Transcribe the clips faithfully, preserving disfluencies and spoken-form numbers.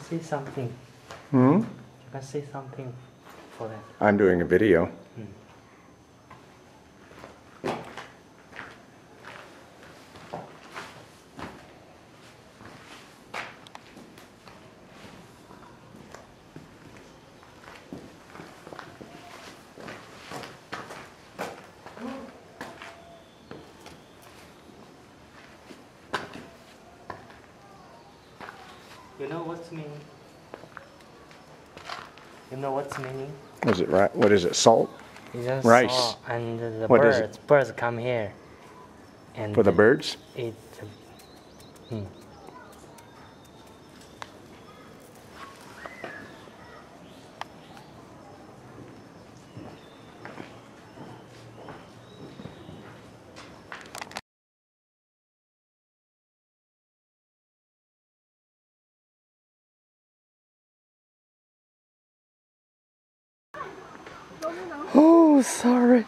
say something. Hmm? You can say something for them. I'm doing a video. Hmm. You know what's meaning? You know what's meaning? Is it right? What is it? Salt? It's just Rice. saw, and the What is birds, birds come here. And For the birds? Eat. Hmm. Oh, sorry.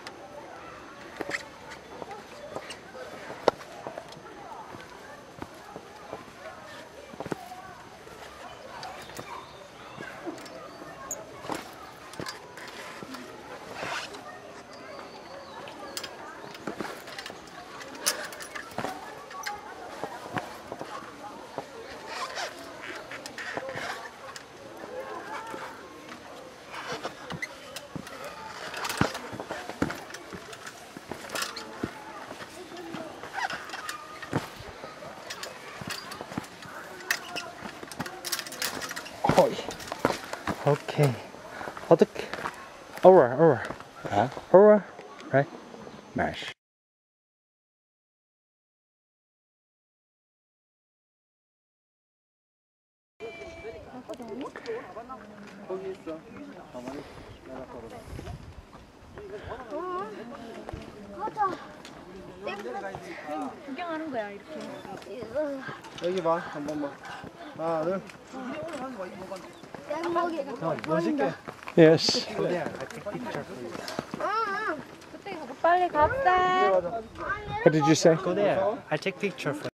Okay. 어떻게? Over, over. Huh? Over, right? Mash. 구경하는 거야 이렇게. 여기 봐, 한 번만. 하나, 둘. No, 멋있게. Yes. Go there. I take picture for you. 빨리 갑시다. What did you say? Go there. I take picture for you.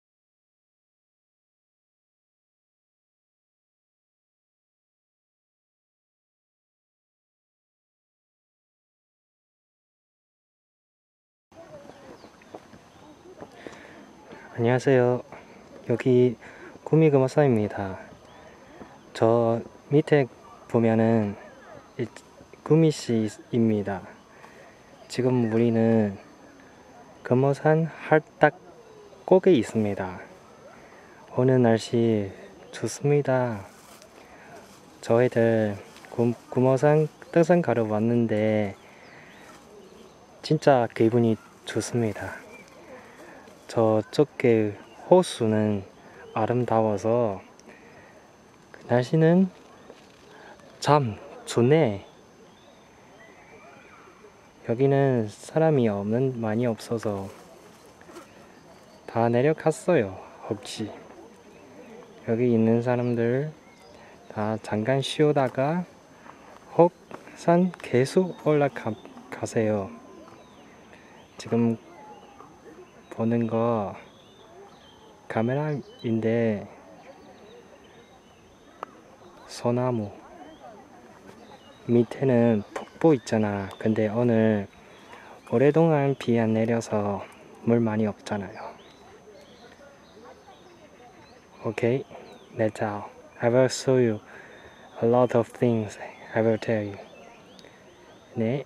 안녕하세요. 여기 구미금화사입니다. 저 밑에 보면은 구미시입니다. 지금 우리는 금호산 할딱곡에 있습니다. 오늘 날씨 좋습니다. 저희들 구, 금호산 등산 가러 왔는데 진짜 기분이 좋습니다. 저쪽에 호수는 아름다워서 날씨는 참 좋네. 여기는 사람이 없는 많이 없어서 다 내려갔어요. 혹시 여기 있는 사람들 다 잠깐 쉬다가 혹산 계속 올라가세요. 지금 보는 거 카메라인데 소나무 밑에는 폭포 있잖아. 근데 오늘 오랫동안 비 안 내려서 물 많이 없잖아요. Okay, that's all. I will show you a lot of things. I will tell you. 네.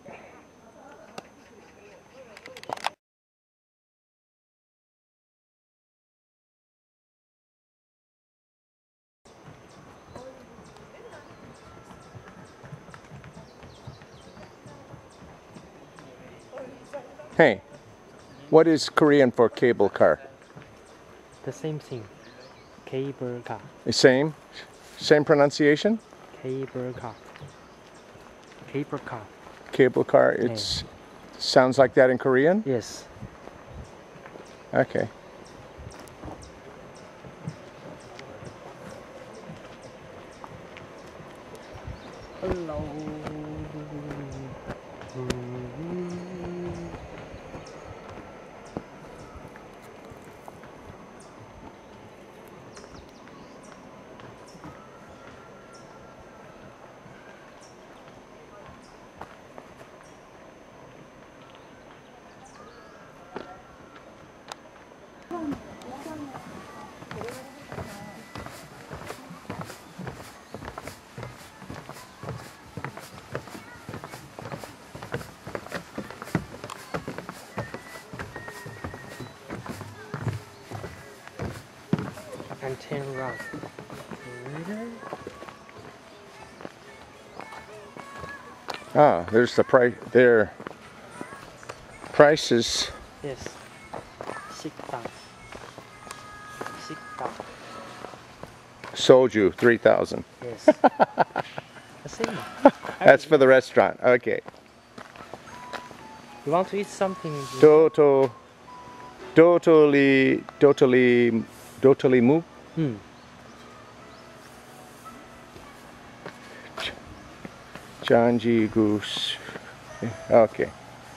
Hey, what is Korean for cable car? The same thing. Cable car. The same? Same pronunciation? Cable car. Cable car. Cable car. It's sounds like that in Korean? Yes. Okay. Hello. can run. Ah, there's the price. Their prices. Yes. 식당. 식당. Soju three thousand. Yes. The same. That's for the restaurant. Okay. You want to eat something? Doto. Totally. Totally. Totally mu. Hmm. Janji goose. Okay.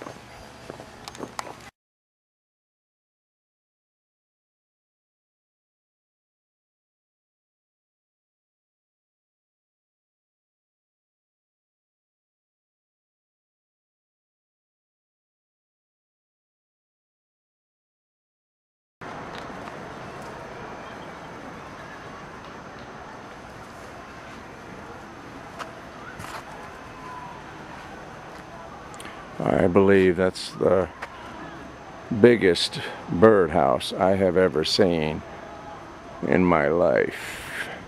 I believe that's the biggest birdhouse I have ever seen in my life.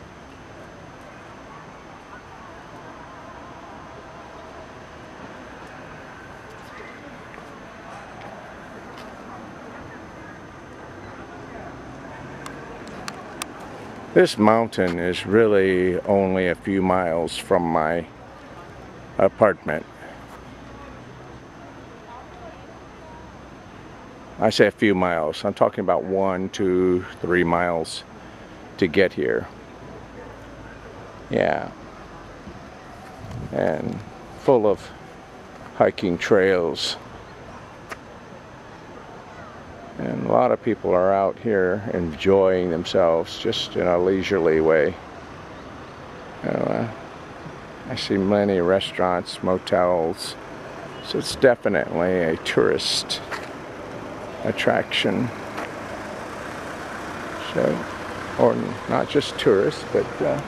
This mountain is really only a few miles from my apartment. I say a few miles. I'm talking about one, two, three miles to get here. Yeah. And full of hiking trails. And a lot of people are out here enjoying themselves just in a leisurely way. You know, uh, I see many restaurants, motels. So it's definitely a tourist attraction. So, or not just tourists, but uh,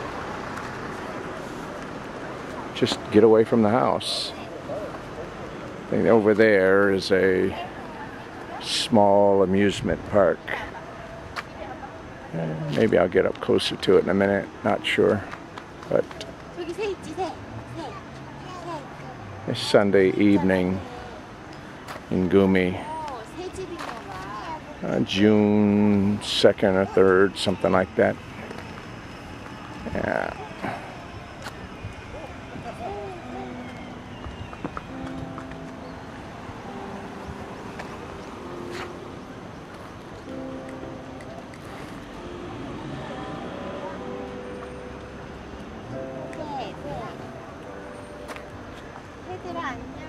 just get away from the house. I think over there is a small amusement park. Uh, maybe I'll get up closer to it in a minute, not sure. But it's Sunday evening in Gumi. Uh, June second or third, something like that. Yeah. 얘들아 안녕.